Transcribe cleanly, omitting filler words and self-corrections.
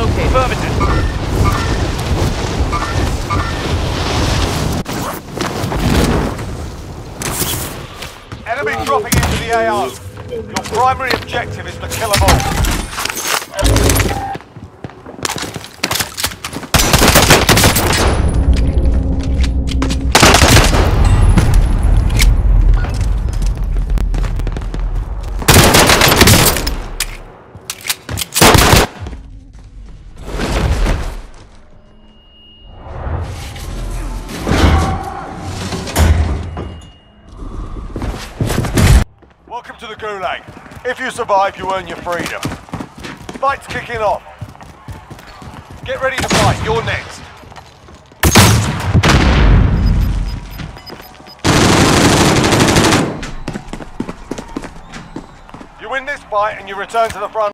located. Affirmative. Enemy dropping into the AO. Your primary objective is to kill them all. Welcome to the Gulag. If you survive, you earn your freedom. Fight's kicking off. Get ready to fight, you're next. You win this fight and you return to the front.